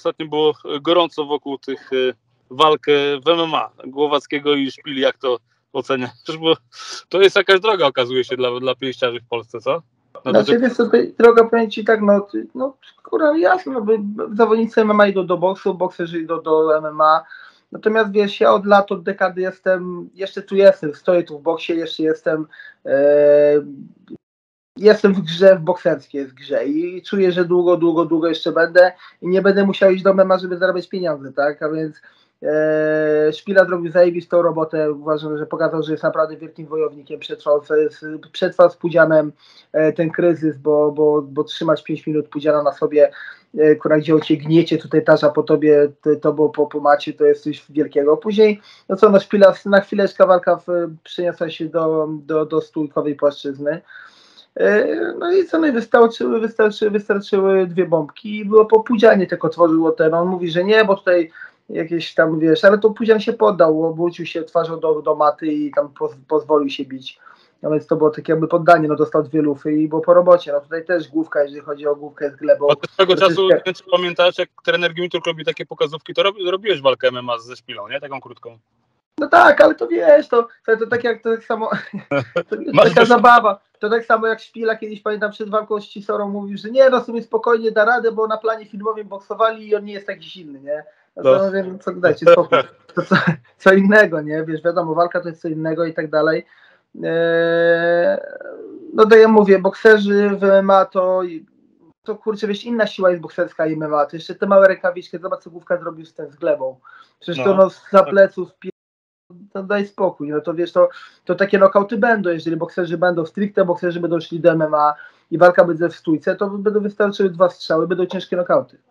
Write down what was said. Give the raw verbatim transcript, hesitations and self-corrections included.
ostatnio było gorąco wokół tych walk w M M A, Głowackiego i Szpili, jak to oceniasz? Bo to jest jakaś droga, okazuje się, dla, dla pięściarzy w Polsce, co? No znaczy, wiesz co, droga, powiem Ci tak, no, no kurwa, jasno, no, zawodnicy M M A idą do boksu, bokserzy idą do M M A, natomiast wiesz, ja od lat, od dekady jestem, jeszcze tu jestem, stoję tu w boksie, jeszcze jestem, e, jestem w grze, w bokserskiej jest grze i czuję, że długo, długo, długo jeszcze będę i nie będę musiał iść do M M A, żeby zarabiać pieniądze, tak, a więc e, Szpila zrobił zajebistą robotę, uważam, że pokazał, że jest naprawdę wielkim wojownikiem, przetrwał z, przetrwał z Pudzianem e, ten kryzys, bo, bo, bo trzymać pięć minut Pudziana na sobie, e, która gdzie on cię gniecie, tutaj tarza po tobie, to, to było po, po macie, to jest coś wielkiego. Później, no co, no Szpila na chwileczkę walka w, przeniosła się do, do, do stójkowej płaszczyzny. No i co mi wystarczyły, wystarczyły, wystarczyły dwie bombki i było po Pudzianie tylko tworzyło ten, on mówi, że nie, bo tutaj jakieś tam, wiesz, ale to Pudzian się poddał, obrócił się twarzą do, do maty i tam poz, pozwolił się bić, no więc to było takie jakby poddanie, no dostał dwie lufy i było po robocie, no tutaj też główka, jeżeli chodzi o główkę z glebą. Od tego czasu, nie wiem, czy pamiętasz, jak trener Gmitur robi takie pokazówki, to robiłeś walkę M M A ze Szpilą, nie? Taką krótką. No tak, ale to wiesz, to, to, to tak jak to tak samo, to, to taka zabawa, to tak samo jak Szpila kiedyś, pamiętam, przed walką z Cisorą mówił, że nie, no sobie spokojnie da radę, bo na planie filmowym boksowali i on nie jest taki silny, nie? No to no. Wiem, co dajcie spokój, to co, co innego, nie? Wiesz, wiadomo, walka to jest co innego i tak dalej. Eee, no to ja mówię, bokserzy w M M A to, to kurczę, wiesz, inna siła jest bokserska i M M A, to jeszcze te małe rękawiczki, zobacz co Główka zrobił z, ten, z glebą, przecież no. to no za pleców, to daj spokój, no to wiesz, to, to takie nokauty będą, jeżeli bokserzy będą stricte, bokserzy będą szli do M M A i walka będzie w stójce, to będą wystarczyły dwa strzały, będą ciężkie nokauty.